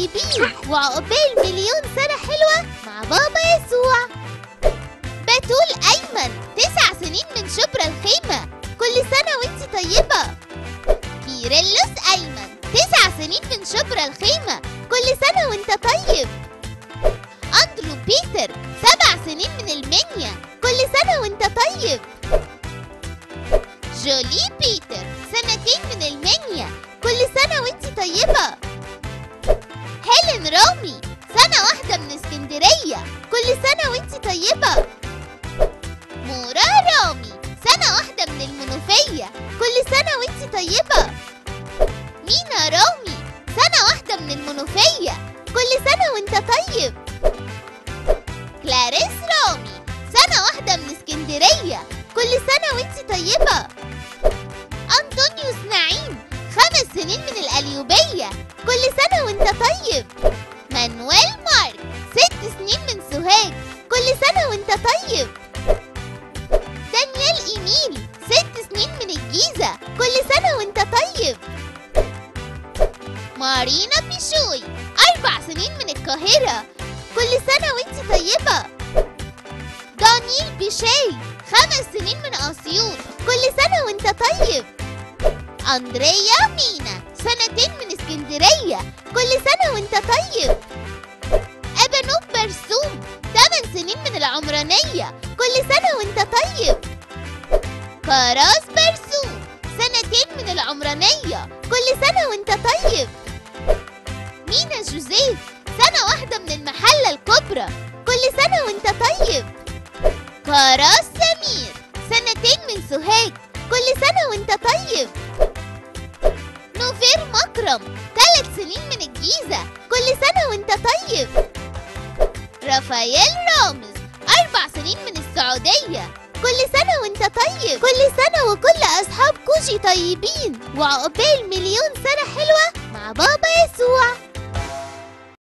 طيبين وعقبال مليون سنة حلوة مع بابا يسوع. بتول أيمن 9 سنين من شبرا الخيمة، كل سنة وانتي طيبة. كيرلس أيمن 9 سنين من شبرا الخيمة، كل سنة وانت طيب. أندرو بيتر 7 سنين من المنيا، كل سنة وانت طيب. جولي بيتر 2 من المنيا، كل سنة وانتي طيبة. هيلين رامي 1 من اسكندرية، كل سنة وانتي طيبة. مورا رامي 1 من المنوفية، كل سنة وانتي طيبة. مينا رامي 1 من المنوفية، كل سنة وانت طيب. كلاريس رامي 1 من اسكندرية، كل سنة وانتي طيبة. أنطونيوس نعيم 5 سنين من القليوبية، كل سنة وانت طيب. مانويل مارك 6 سنين من سوهاج، كل سنة وانت طيب. دانيال إيميل 6 سنين من الجيزة، كل سنة وانت طيب. مارينا بيشوي 4 سنين من القاهرة، كل سنة وانتي طيبة. دانيال بيشاي 5 سنين من أسيوط، كل سنة وانت طيب. أندريا مينا 2 من اسكندرية، كل سنة وانت طيب. أبانوب برسوم 8 سنين من العمرانية، كل سنة وانت طيب. كراس برسوم 2 من العمرانية، كل سنة وانت طيب. مينا جوزيف 1 من المحلة الكبرى، كل سنة وانت طيب. كراس سمير 2 من سوهاج، كل سنة وانت طيب. نوفير مكرم 3 سنين من الجيزة، كل سنة وانت طيب. رافائيل رامز 4 سنين من السعودية، كل سنة وانت طيب. كل سنة وكل أصحاب كوجي طيبين وعقبال مليون سنة حلوة مع بابا يسوع.